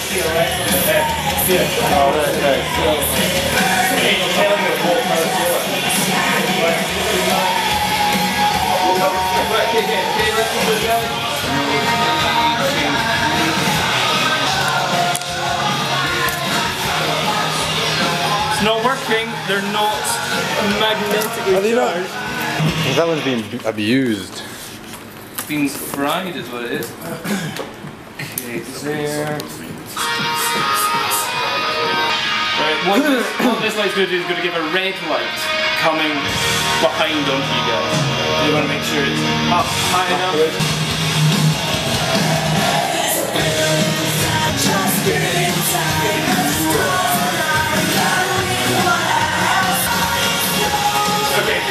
It's not working, they're not magnetically charged. That one's being abused. Beans fried is what it is. Okay, there. Right, what this light's going to do is going to give a red light coming behind onto you guys. You want to make sure it's up high enough. Okay,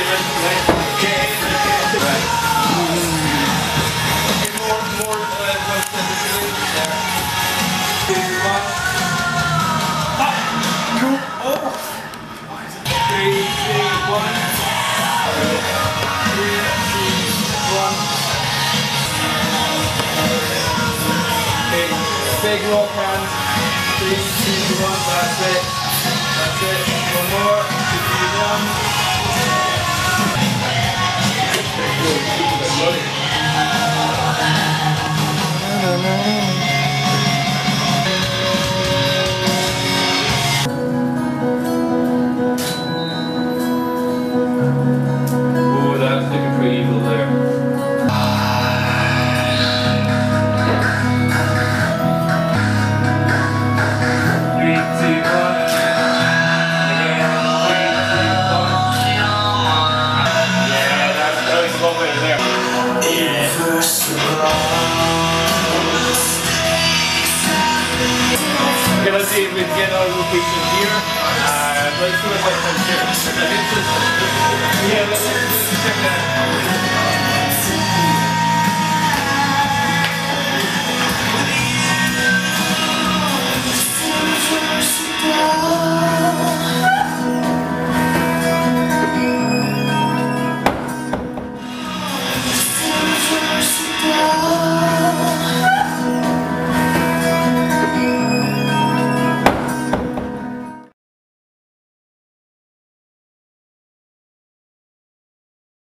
big rock hands. 3, 2, 1, that's it. That's it. One more. 2, 1. Oh, that's looking pretty evil there. Okay, let's see if we can get our location here. Let's do it like from here. Yeah, let's check that.